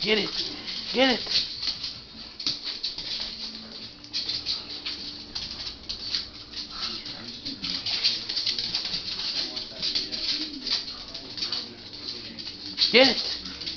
Get it. Get it. Get it.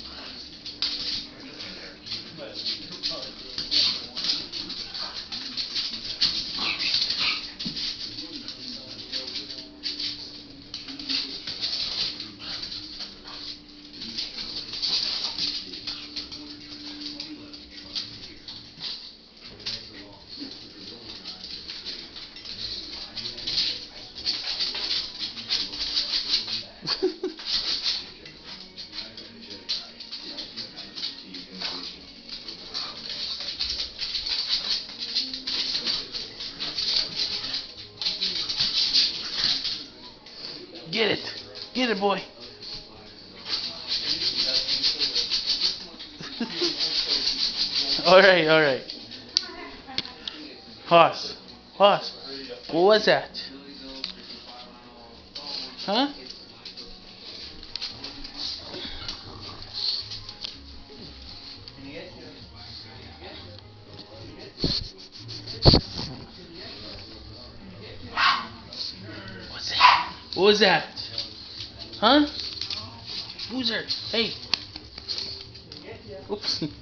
Get it. Get it, boy. Alright, alright. Hoss. Hoss. What was that? Huh? What's that? What was that? Huh? Boozer. Hey. Oops.